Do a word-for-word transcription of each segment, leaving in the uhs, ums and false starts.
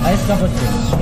Ice cappuccino.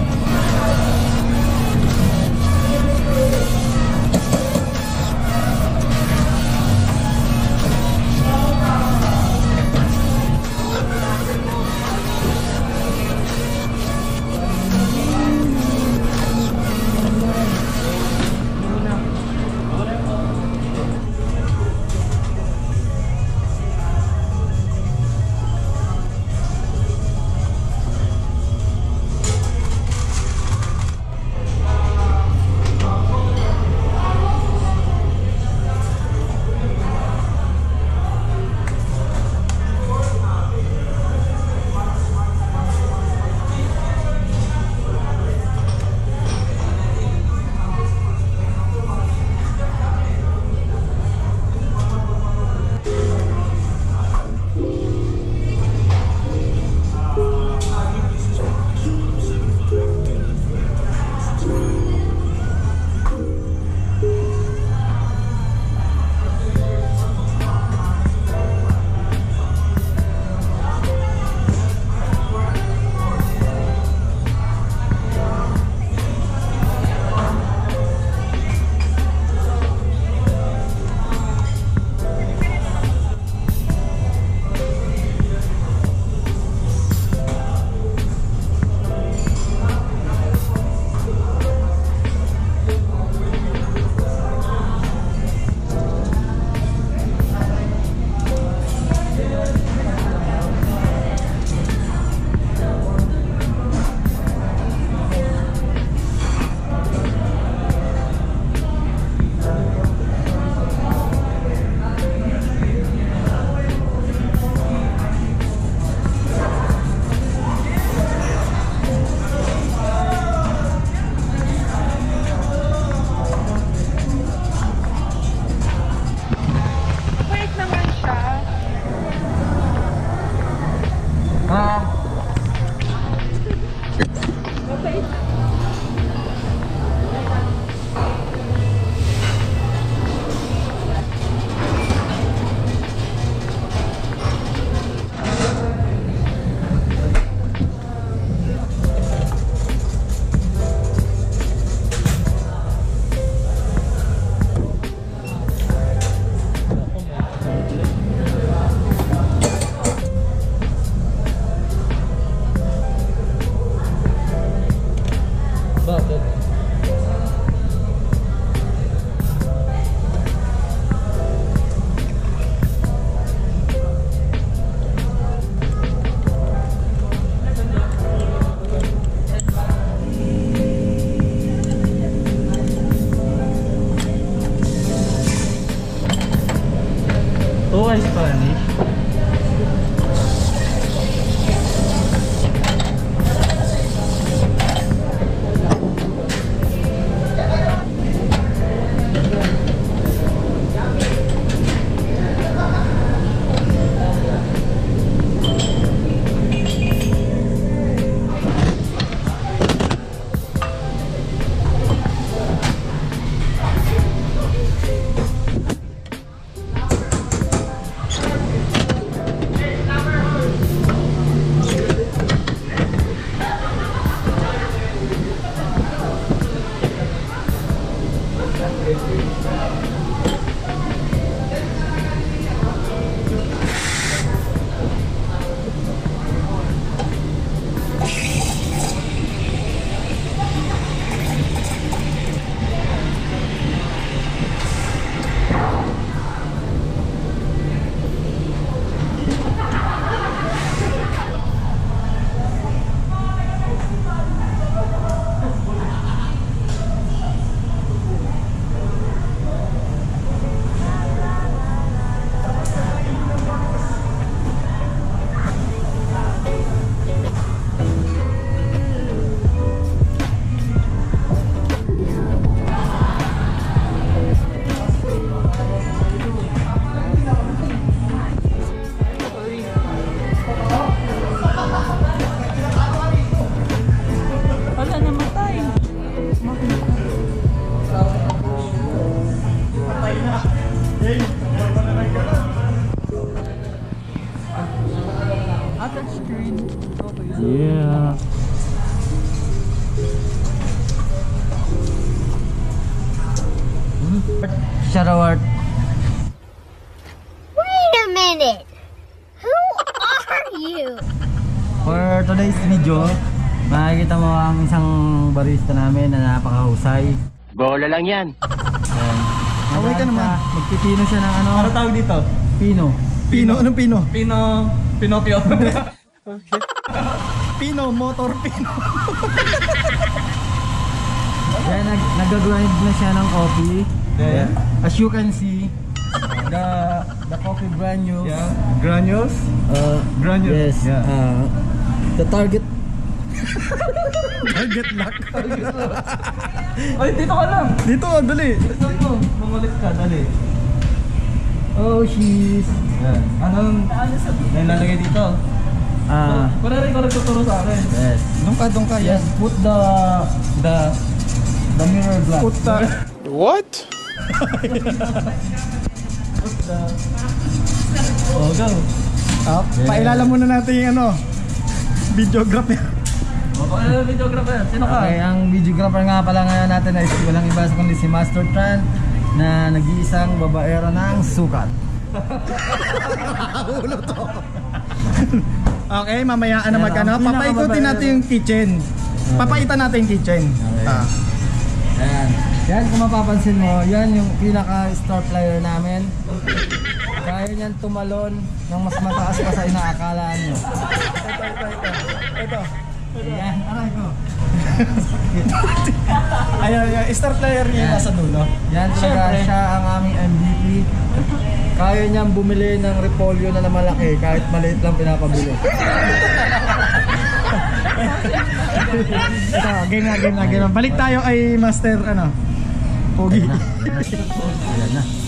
Oh, I Spanish. Yeah. Sharawat. Wait a minute. Who are you? For today's video, makikita mo ang isang barista namin na napakahusay. Bola lang yan. Ayan. Away ka naman. Siya, magpipino siya ng ano? Ano tawag dito? Pino. Pino? Anong Pino? Pino, Pinocchio. Pino, motor Pino. Yan, nag nag-grind na siya ng coffee. Yeah. As you can see, the the coffee granules. Yeah. Granules? Uh, Granules. Yes. Yeah. Uh, the target. Target lock. Ay, dito ka lang. Dito, dali. Saan mo? Mamulit ka, dali. Oh, she's. Yan. Anong nilalagay dito? Ah, Para rin ko nagtuturo sa akin. yes. Doon ka, doon ka. Yes, put the the the mirror glass. Puta. What? Oh, go. Ah, pailala muna natin yung ano, videographer. O, kung ano yung videographer? Sino ka? Okay, ang videographer nga pala ngayon natin ay walang iba sa kundi si Master Tran na nag-iisang babaero ng sukat. Okay, mamaya ano Yan, magkano? ang Papaikutin pinakababaero. natin yung kitchen. Papakita natin yung kitchen. Okay. Ah. Ayan. Yan, kung mapapansin mo, yan yung pinaka-star player namin. Kaya niyan tumalon ng mas mataas pa sa inaakala nyo. Ito. Ayan, aray ko. Ayun, yung star player niya yung nasa dulo. Yan talaga Siyempre. siya ang aming M V P. Kaya niyang bumili ng repolyo na malaki kahit maliit lang pinapabili. Ito, game na, game na, game na. Balik tayo ay Master, ano, Pogi. Ayan na. Ayan na.